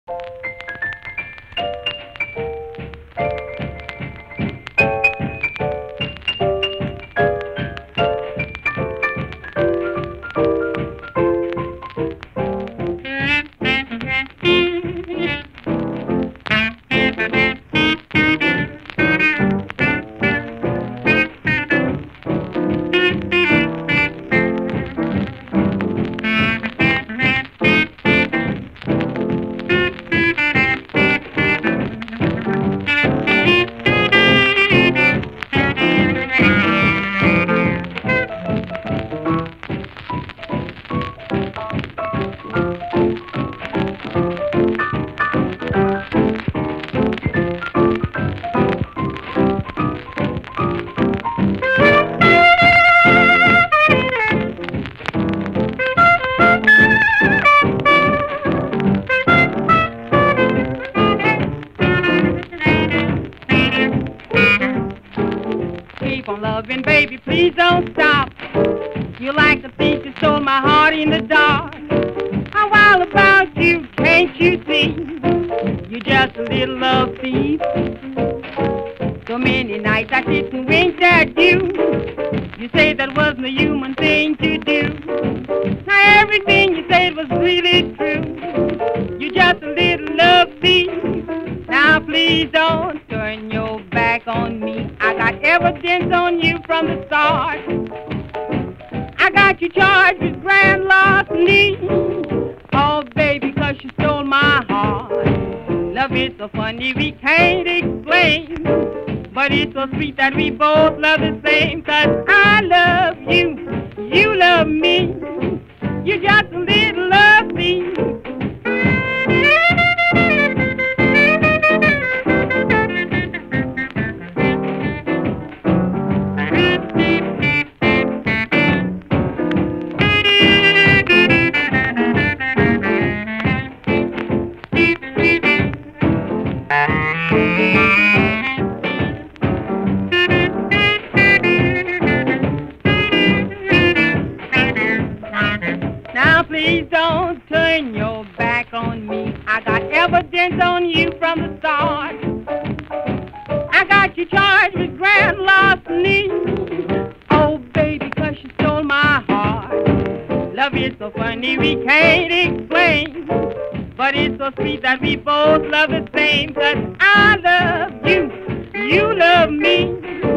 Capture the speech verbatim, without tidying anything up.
Keep on loving, baby, please don't stop. You like the thief that stole my heart in the dark. I'm wild about you, can't you see? You're just a little love thief. So many nights I sit and wink at you. You say that wasn't a human thing to do. Now everything you said was really true. You're just a little love thief. Now please don't turn your back on me. I got evidence on you from the start. I got you charged with grand larceny. Oh baby, 'cause you stole my heart. Love is so funny we can't explain, but it's so sweet that we both love the same. 'Cause I love you, you love me. You're just a little love thief. Now please don't turn your back on me. I got evidence on you from the start. I got you charged with grand larceny. Oh baby, 'cause you stole my heart. Love is so funny we can't explain, but it's so sweet that we both love the same. 'Cause I love you, you love me.